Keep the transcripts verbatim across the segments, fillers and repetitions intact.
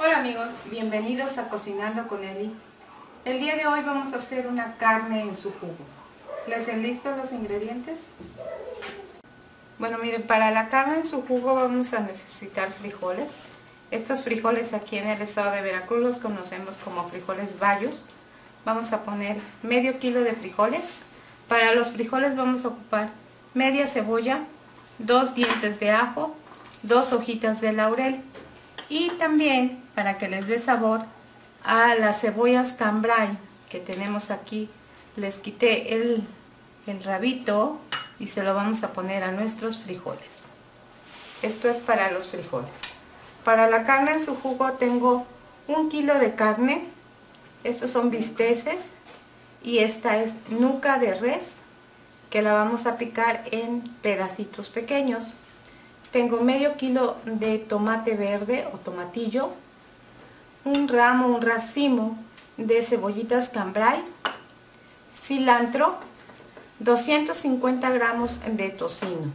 Hola amigos, bienvenidos a Cocinando con Eli. El día de hoy vamos a hacer una carne en su jugo. ¿Les han listos los ingredientes? Bueno, miren, para la carne en su jugo vamos a necesitar frijoles. Estos frijoles aquí en el estado de Veracruz los conocemos como frijoles bayos. Vamos a poner medio kilo de frijoles. Para los frijoles vamos a ocupar media cebolla, dos dientes de ajo, dos hojitas de laurel. Y también, para que les dé sabor, a las cebollas cambray que tenemos aquí, les quité el, el rabito y se lo vamos a poner a nuestros frijoles. Esto es para los frijoles. Para la carne en su jugo tengo un kilo de carne. Estos son bisteces y esta es nuca de res que la vamos a picar en pedacitos pequeños. Tengo medio kilo de tomate verde o tomatillo, un ramo, un racimo de cebollitas cambray, cilantro, doscientos cincuenta gramos de tocino,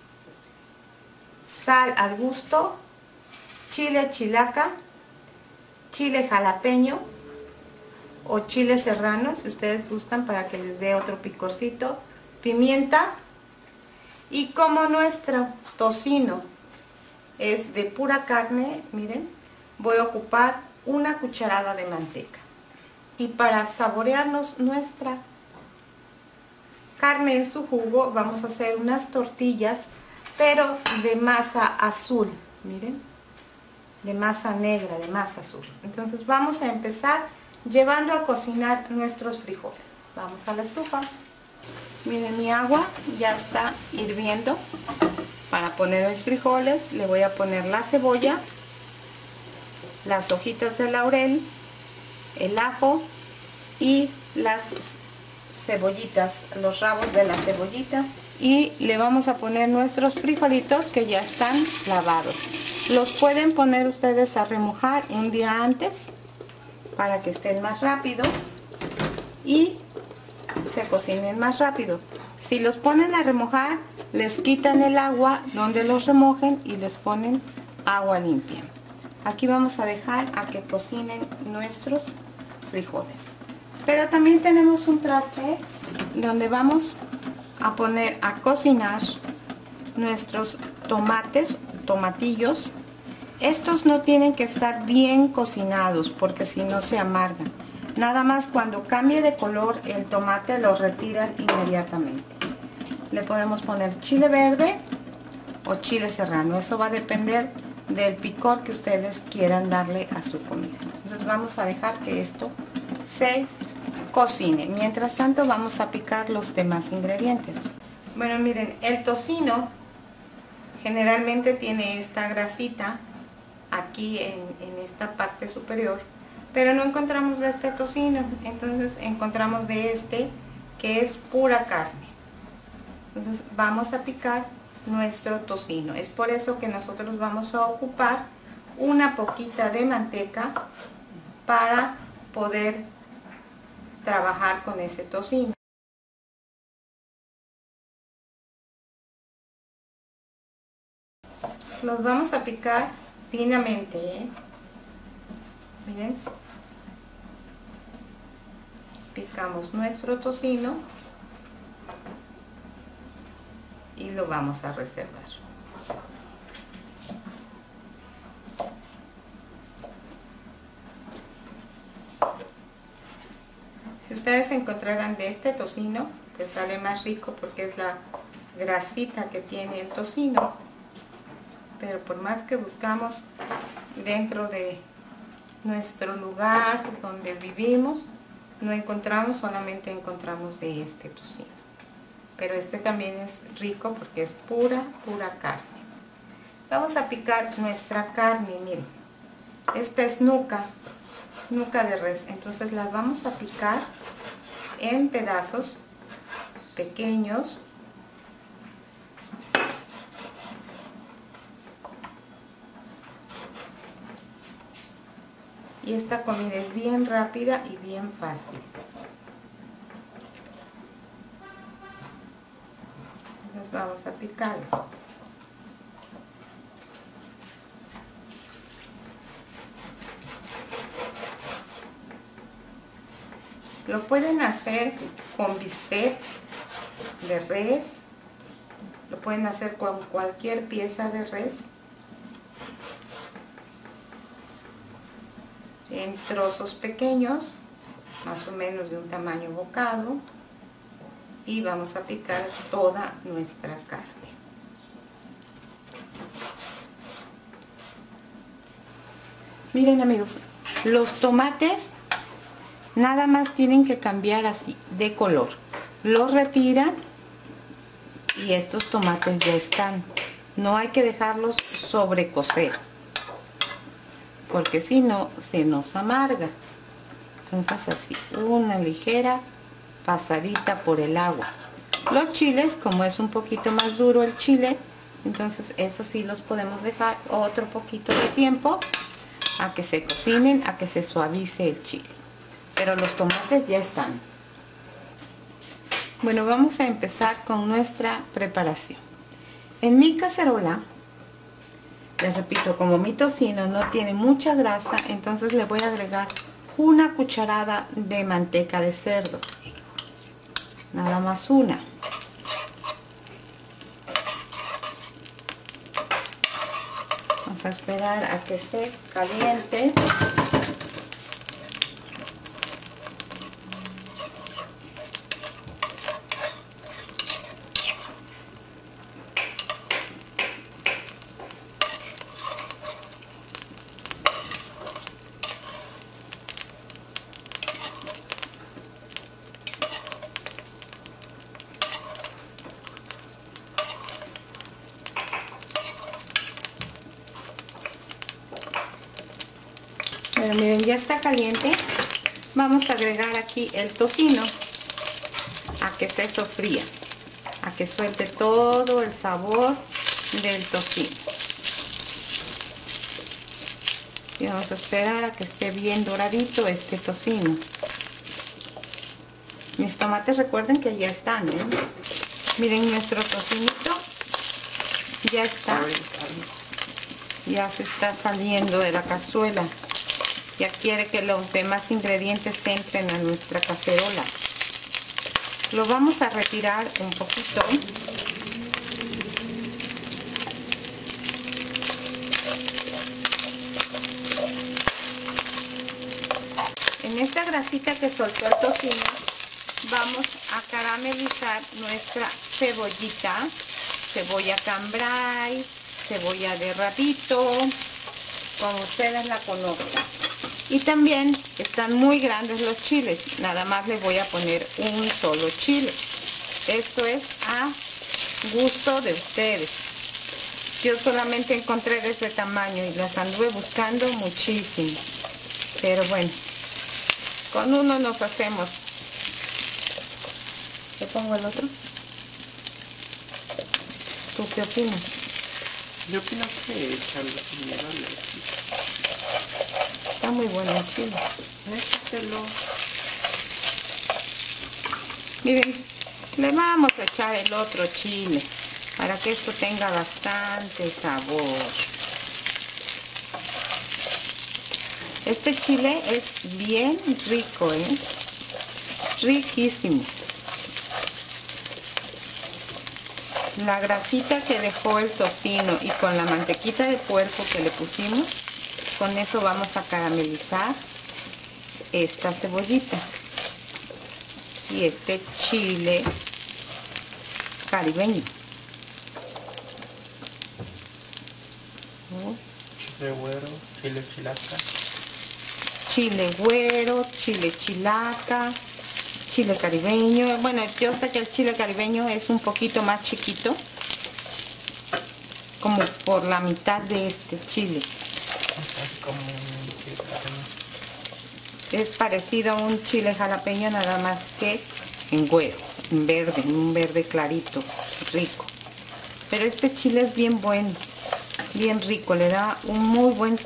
sal al gusto, chile chilaca, chile jalapeño o chile serrano si ustedes gustan para que les dé otro picorcito, pimienta. Y como nuestro tocino es de pura carne, miren, voy a ocupar una cucharada de manteca. Y para saborearnos nuestra carne en su jugo, vamos a hacer unas tortillas, pero de masa azul, miren, de masa negra, de masa azul. Entonces vamos a empezar llevando a cocinar nuestros frijoles. Vamos a la estufa. Miren, mi agua ya está hirviendo. Para poner mis frijoles le voy a poner la cebolla, las hojitas de laurel, el ajo y las cebollitas, los rabos de las cebollitas. Y le vamos a poner nuestros frijolitos que ya están lavados. Los pueden poner ustedes a remojar un día antes para que estén más rápido y se cocinen más rápido. Si los ponen a remojar, les quitan el agua donde los remojen y les ponen agua limpia. Aquí vamos a dejar a que cocinen nuestros frijoles. Pero también tenemos un traste donde vamos a poner a cocinar nuestros tomates, tomatillos. Estos no tienen que estar bien cocinados porque si no se amargan. Nada más cuando cambie de color el tomate lo retiran inmediatamente. Le podemos poner chile verde o chile serrano. Eso va a depender del picor que ustedes quieran darle a su comida. Entonces vamos a dejar que esto se cocine. Mientras tanto vamos a picar los demás ingredientes. Bueno, miren, el tocino generalmente tiene esta grasita aquí en, en esta parte superior. Pero no encontramos de este tocino, entonces encontramos de este que es pura carne. Entonces vamos a picar nuestro tocino. Es por eso que nosotros vamos a ocupar una poquita de manteca para poder trabajar con ese tocino. Los vamos a picar finamente, ¿eh? Miren. Picamos nuestro tocino y lo vamos a reservar. Si ustedes encontraran de este tocino, que sale más rico porque es la grasita que tiene el tocino, pero por más que buscamos dentro de nuestro lugar donde vivimos, no encontramos, solamente encontramos de este tocino. Pero este también es rico porque es pura, pura carne. Vamos a picar nuestra carne, miren. Esta es nuca, nuca de res. Entonces las vamos a picar en pedazos pequeños. Y esta comida es bien rápida y bien fácil. Entonces vamos a picarlo. Lo pueden hacer con bistec de res, lo pueden hacer con cualquier pieza de res, en trozos pequeños, más o menos de un tamaño bocado, y vamos a picar toda nuestra carne. Miren amigos, los tomates nada más tienen que cambiar así de color. Los retiran y estos tomates ya están. No hay que dejarlos sobrecocer, porque si no se nos amarga. Entonces así, una ligera pasadita por el agua. Los chiles, como es un poquito más duro el chile, entonces eso sí los podemos dejar otro poquito de tiempo a que se cocinen, a que se suavice el chile. Pero los tomates ya están. Bueno, vamos a empezar con nuestra preparación. En mi cacerola, les repito, como mi tocino no tiene mucha grasa, entonces le voy a agregar una cucharada de manteca de cerdo. Nada más una. Vamos a esperar a que esté caliente. Pero miren, ya está caliente. Vamos a agregar aquí el tocino a que se sofría, a que suelte todo el sabor del tocino. Y vamos a esperar a que esté bien doradito este tocino. Mis tomates, recuerden que ya están, ¿eh? Miren, nuestro tocinito ya está. Ya se está saliendo de la cazuela. Ya quiere que los demás ingredientes entren a nuestra cacerola. Lo vamos a retirar un poquito. En esta grasita que soltó el tocino, vamos a caramelizar nuestra cebollita, cebolla cambray, cebolla de rabito, como ustedes la conozcan. Y también están muy grandes los chiles, nada más les voy a poner un solo chile. Esto es a gusto de ustedes. Yo solamente encontré de ese tamaño y las anduve buscando muchísimo. Pero bueno, con uno nos hacemos. ¿Le pongo el otro? ¿Tú qué opinas? Yo opino que echarlo primero le Está muy bueno el chile. Échatelo. Miren, le vamos a echar el otro chile para que esto tenga bastante sabor. Este chile es bien rico, ¿eh? Riquísimo. La grasita que dejó el tocino y con la mantequita de puerco que le pusimos, con eso vamos a caramelizar esta cebollita y este chile caribeño. Chile güero, chile chilaca. Chile güero, chile chilaca, chile caribeño. Bueno, yo sé que el chile caribeño es un poquito más chiquito, como por la mitad de este chile. Como un chile jalapeño. Es parecido a un chile jalapeño, nada más que en güero, en verde, en un verde clarito, rico. Pero este chile es bien bueno, bien rico, le da un muy buen,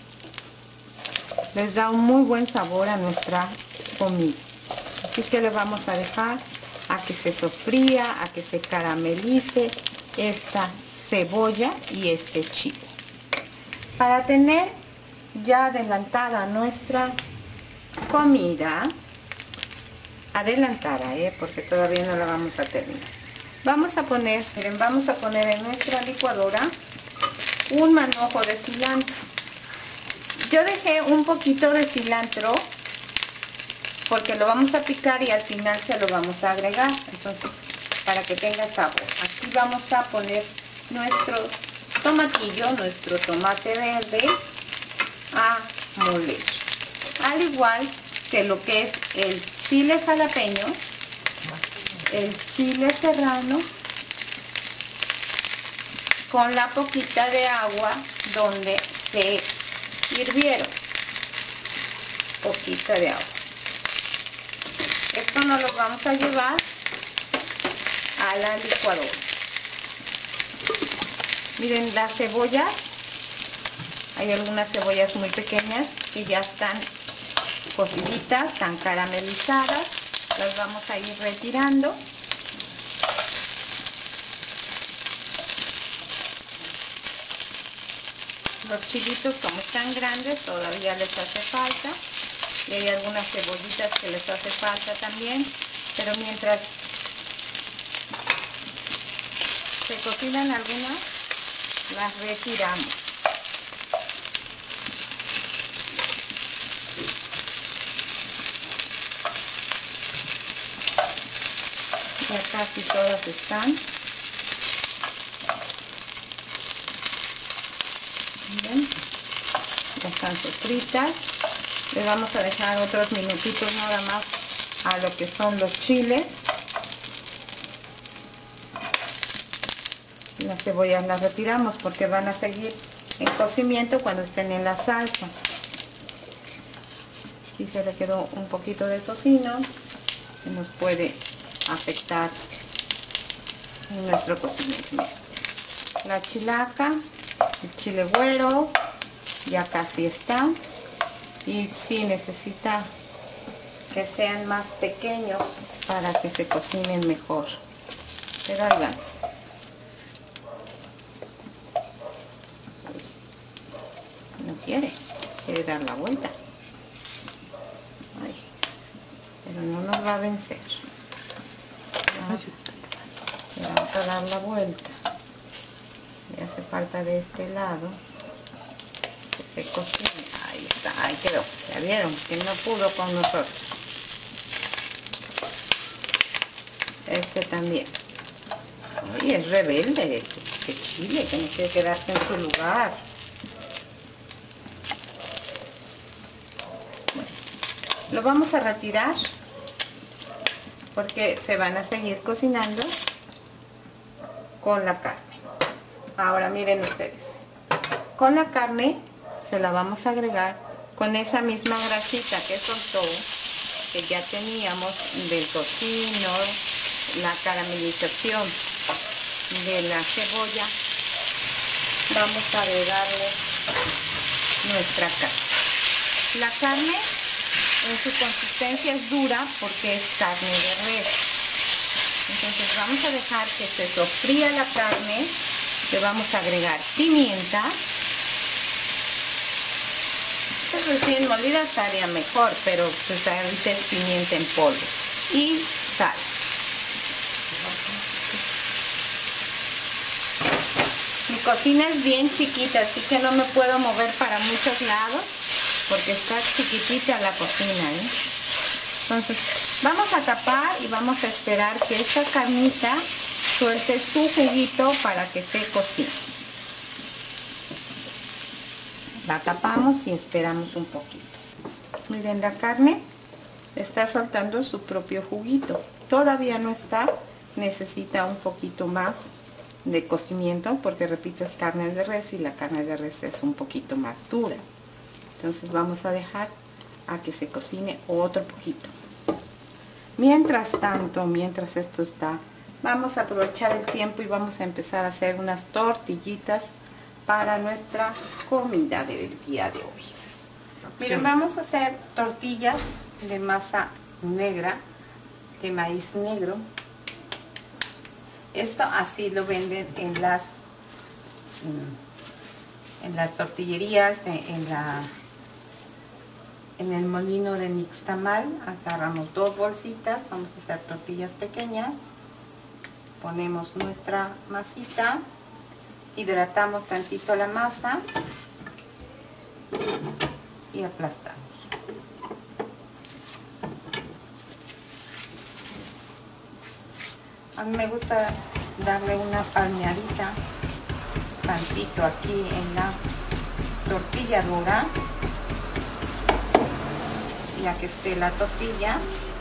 les da un muy buen sabor a nuestra comida. Así que le vamos a dejar a que se sofría, a que se caramelice esta cebolla y este chile. Para tener ya adelantada nuestra comida, adelantada, ¿eh? Porque todavía no la vamos a terminar. Vamos a poner, miren, vamos a poner en nuestra licuadora un manojo de cilantro. Yo dejé un poquito de cilantro porque lo vamos a picar y al final se lo vamos a agregar, entonces para que tenga sabor. Aquí vamos a poner nuestro tomatillo, nuestro tomate verde a moler, al igual que lo que es el chile jalapeño, el chile serrano, con la poquita de agua donde se hirvieron, poquita de agua. Esto nos lo vamos a llevar a la licuadora. Miren, las cebollas, hay algunas cebollas muy pequeñas que ya están cociditas, están caramelizadas, las vamos a ir retirando. Los chilitos, como están grandes, todavía les hace falta. Y hay algunas cebollitas que les hace falta también, pero mientras se cocinan algunas, las retiramos. Ya casi todas están. Miren, ya están sofritas. Le vamos a dejar otros minutitos nada más a lo que son los chiles. Las cebollas las retiramos porque van a seguir en cocimiento cuando estén en la salsa. Aquí se le quedó un poquito de tocino que nos puede afectar en nuestro cocimiento. La chilaca, el chile güero, ya casi está. Y sí necesita que sean más pequeños para que se cocinen mejor. Pero ahí van. No quiere, quiere dar la vuelta. Ay, pero no nos va a vencer. Vamos, le vamos a dar la vuelta. Le hace falta de este lado que se cocine. Ahí está, ahí quedó. Ya vieron que no pudo con nosotros. Este también. Ay, es rebelde. Que chile, que no quiere quedarse en su lugar. Bueno, lo vamos a retirar porque se van a seguir cocinando con la carne. Ahora miren ustedes. Con la carne se la vamos a agregar con esa misma grasita que soltó, que ya teníamos del tocino, la caramelización de la cebolla. Vamos a agregarle nuestra carne. La carne en su consistencia es dura porque es carne de res. Entonces vamos a dejar que se sofría la carne. Le vamos a agregar pimienta. Recién molida estaría mejor, pero pues ahorita es pimienta en polvo y sal. Mi cocina es bien chiquita, así que no me puedo mover para muchos lados porque está chiquitita la cocina, ¿eh? Entonces vamos a tapar y vamos a esperar que esta carnita suelte su juguito para que se cocine. La tapamos y esperamos un poquito. Miren, la carne está soltando su propio juguito. Todavía no está, necesita un poquito más de cocimiento porque, repito, es carne de res y la carne de res es un poquito más dura. Entonces vamos a dejar a que se cocine otro poquito. Mientras tanto, mientras esto está, vamos a aprovechar el tiempo y vamos a empezar a hacer unas tortillitas para nuestra comida del día de hoy. Miren, sí. Vamos a hacer tortillas de masa negra, de maíz negro. Esto así lo venden en las en las tortillerías, en, en la en el molino de nixtamal agarramos dos bolsitas, vamos a hacer tortillas pequeñas, ponemos nuestra masita, hidratamos tantito la masa y aplastamos. A mí me gusta darle una palmeadita tantito aquí en la tortilla dura, ya que esté la tortilla.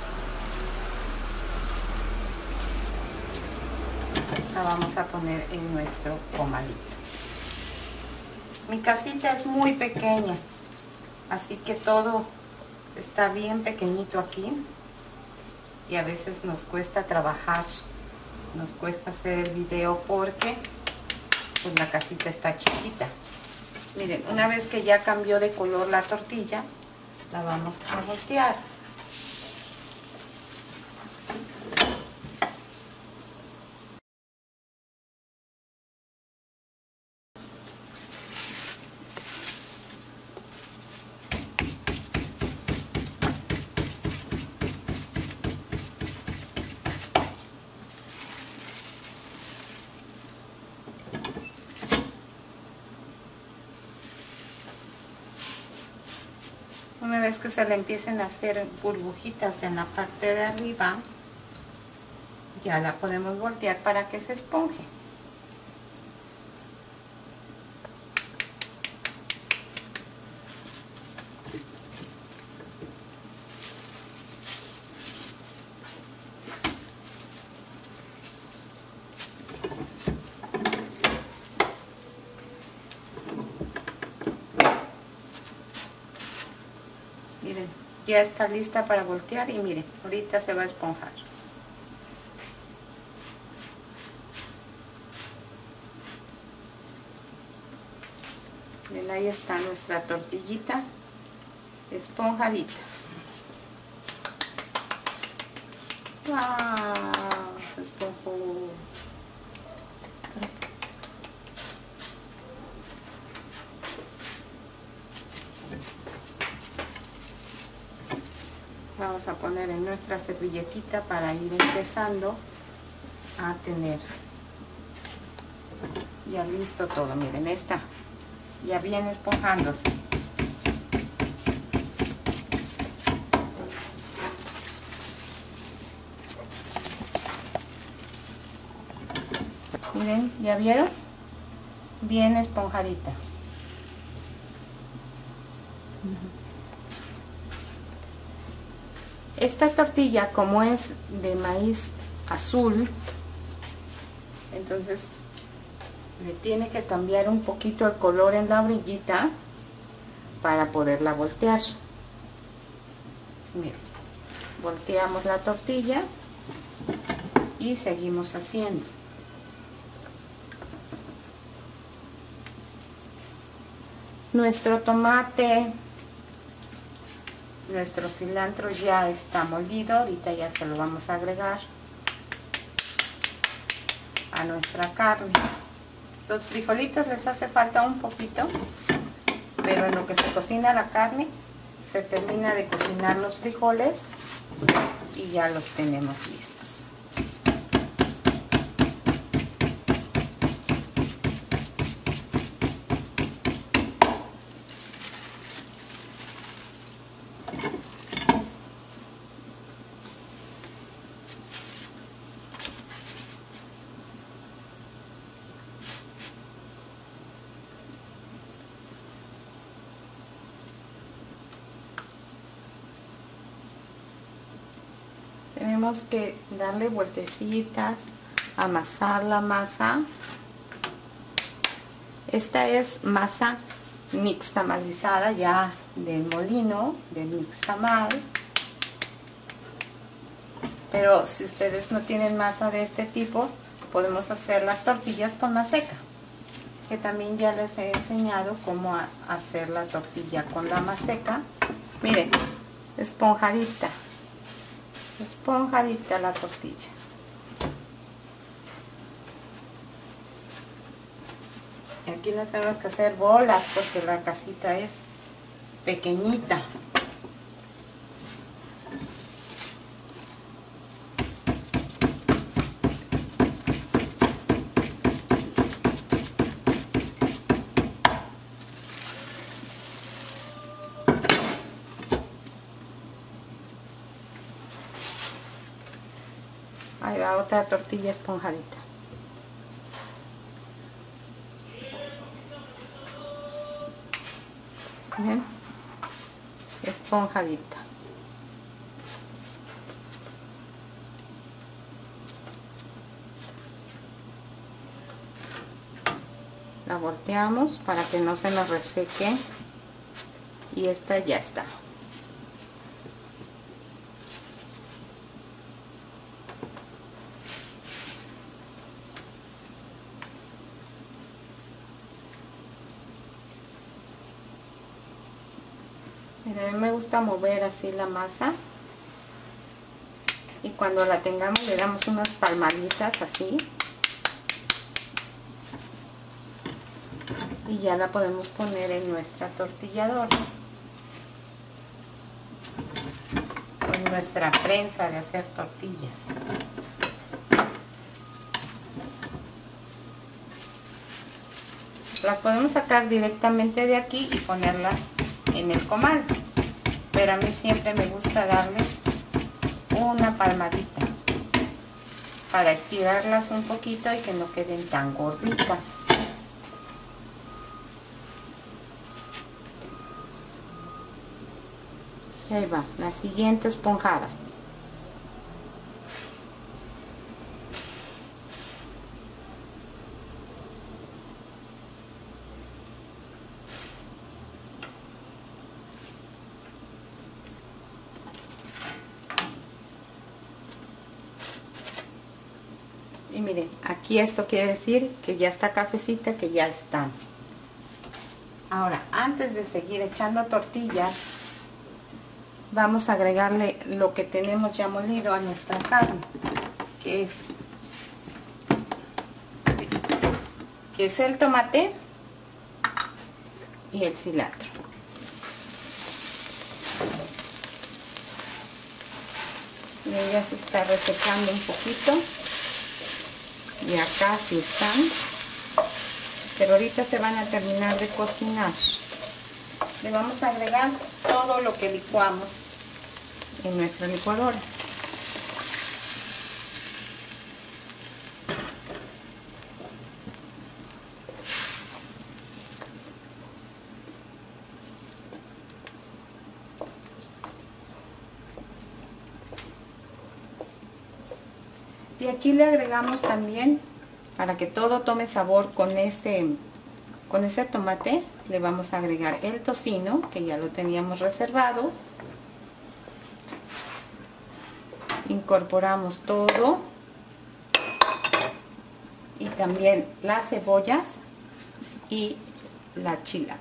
La vamos a poner en nuestro comalito. Mi casita es muy pequeña, así que todo está bien pequeñito aquí y a veces nos cuesta trabajar, nos cuesta hacer el video porque pues la casita está chiquita. Miren, una vez que ya cambió de color la tortilla, la vamos a voltear. Una vez que se le empiecen a hacer burbujitas en la parte de arriba, ya la podemos voltear para que se esponje. Miren, ya está lista para voltear y miren, ahorita se va a esponjar. Miren, ahí está nuestra tortillita esponjadita. ¡Wow! Se esponjó. Vamos a poner en nuestra servilletita para ir empezando a tener ya listo todo. Miren, esta ya viene esponjándose. Miren, ¿ya vieron? Bien esponjadita. Esta tortilla, como es de maíz azul, entonces le tiene que cambiar un poquito el color en la orillita para poderla voltear. Pues miren, volteamos la tortilla y seguimos haciendo. Nuestro tomate, nuestro cilantro ya está molido, ahorita ya se lo vamos a agregar a nuestra carne. Los frijolitos les hace falta un poquito, pero en lo que se cocina la carne, se termina de cocinar los frijoles y ya los tenemos listos. Tenemos que darle vueltecitas, amasar la masa. Esta es masa nixtamalizada ya del molino, del nixtamal. Pero si ustedes no tienen masa de este tipo, podemos hacer las tortillas con maseca, que también ya les he enseñado cómo a hacer la tortilla con la maseca. Miren, esponjadita. Esponjadita la tortilla. Y aquí no tenemos que hacer bolas porque la casita es pequeñita. otra tortilla esponjadita. ¿Ven? Esponjadita. La volteamos para que no se nos reseque y esta ya está. Mira, a mí me gusta mover así la masa y cuando la tengamos le damos unas palmaditas así y ya la podemos poner en nuestra tortilladora, en nuestra prensa de hacer tortillas. Las podemos sacar directamente de aquí y ponerlas en el comal, pero a mí siempre me gusta darles una palmadita para estirarlas un poquito y que no queden tan gorditas. Y ahí va, la siguiente esponjada. Y miren, aquí esto quiere decir que ya está cafecita, que ya están. Ahora, antes de seguir echando tortillas, vamos a agregarle lo que tenemos ya molido a nuestra carne, que es, que es el tomate y el cilantro. Y ya se está resecando un poquito. Y acá sí están, pero ahorita se van a terminar de cocinar. Le vamos a agregar todo lo que licuamos en nuestra licuadora. Y aquí le agregamos también, para que todo tome sabor con este, con ese tomate, le vamos a agregar el tocino, que ya lo teníamos reservado. Incorporamos todo. Y también las cebollas y la chilaca.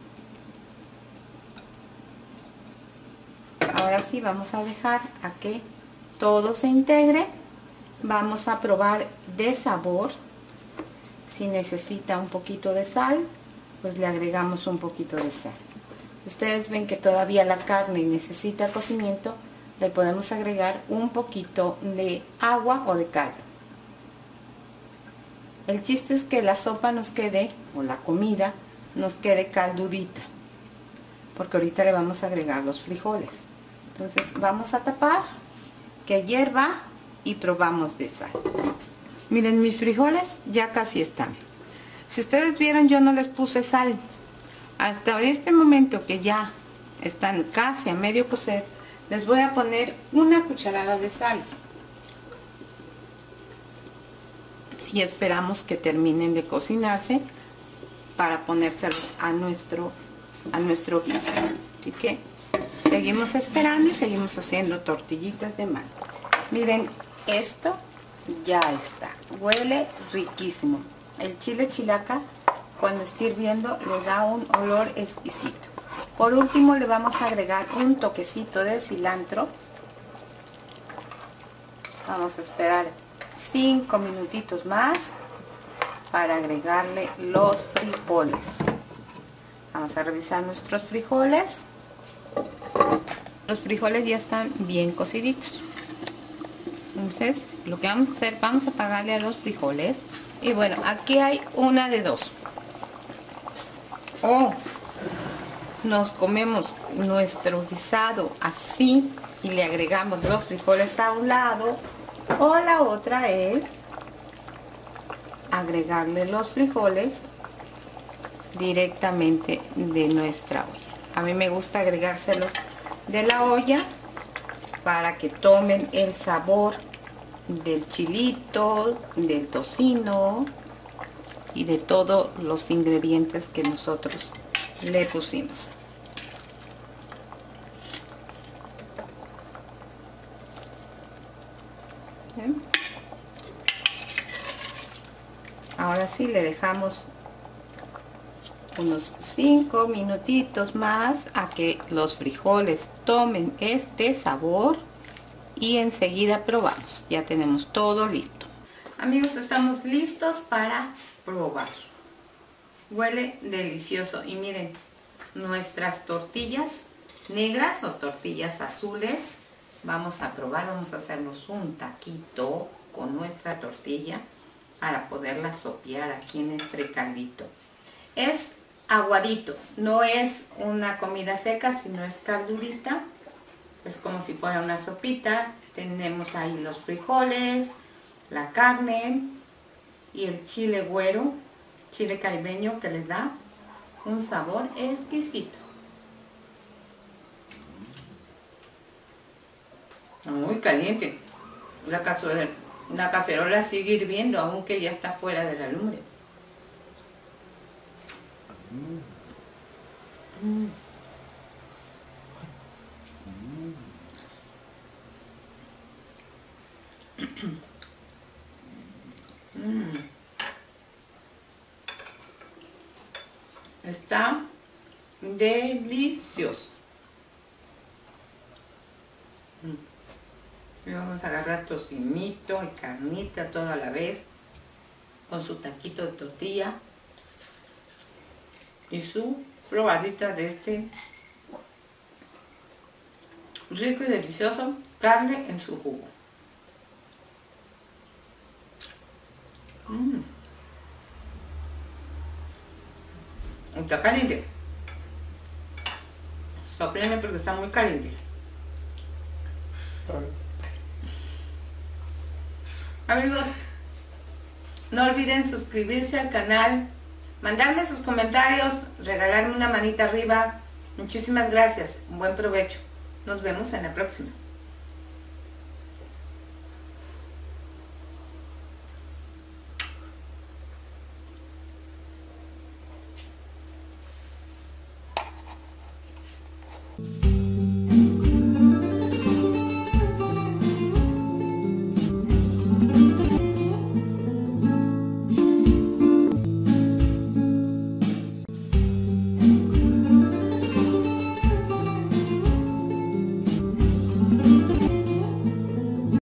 Ahora sí vamos a dejar a que todo se integre. Vamos a probar de sabor. Si necesita un poquito de sal, pues le agregamos un poquito de sal. Si ustedes ven que todavía la carne necesita cocimiento, le podemos agregar un poquito de agua o de caldo. El chiste es que la sopa nos quede, o la comida, nos quede caldudita, porque ahorita le vamos a agregar los frijoles. Entonces vamos a tapar, que hierva, y probamos de sal. Miren, mis frijoles ya casi están. Si ustedes vieron, yo no les puse sal. Hasta este momento que ya están casi a medio cocer, les voy a poner una cucharada de sal. Y esperamos que terminen de cocinarse para ponérselos a nuestro, a nuestro guiso. Así que seguimos esperando y seguimos haciendo tortillitas de mango. Miren, esto ya está, huele riquísimo. El chile chilaca, cuando esté hirviendo, le da un olor exquisito. Por último, le vamos a agregar un toquecito de cilantro. Vamos a esperar cinco minutitos más para agregarle los frijoles. Vamos a revisar nuestros frijoles. Los frijoles ya están bien cociditos. Entonces, lo que vamos a hacer, vamos a apagarle a los frijoles. Y bueno, aquí hay una de dos. O nos comemos nuestro guisado así y le agregamos los frijoles a un lado. O la otra es agregarle los frijoles directamente de nuestra olla. A mí me gusta agregárselos de la olla para que tomen el sabor del chilito, del tocino y de todos los ingredientes que nosotros le pusimos. ¿Bien? Ahora sí le dejamos unos cinco minutitos más a que los frijoles tomen este sabor y enseguida probamos. Ya tenemos todo listo. Amigos, estamos listos para probar. Huele delicioso y miren, nuestras tortillas negras o tortillas azules. Vamos a probar, vamos a hacernos un taquito con nuestra tortilla para poderla sopear aquí en este caldito. Es aguadito, no es una comida seca, sino es caldurita. Es como si fuera una sopita. Tenemos ahí los frijoles, la carne y el chile güero, chile caribeño, que le da un sabor exquisito. Muy caliente. La cazuela, la cacerola sigue hirviendo, aunque ya está fuera de la lumbre. Mm. Mm. Está delicioso. Mm. Y vamos a agarrar tocinito y carnita todo a la vez, con su taquito de tortilla y su probadita de este rico y delicioso carne en su jugo. Mm. Está caliente. Soplenme porque está muy caliente. Amigos, no olviden suscribirse al canal, mandarme sus comentarios, regalarme una manita arriba. Muchísimas gracias. Buen provecho. Nos vemos en la próxima.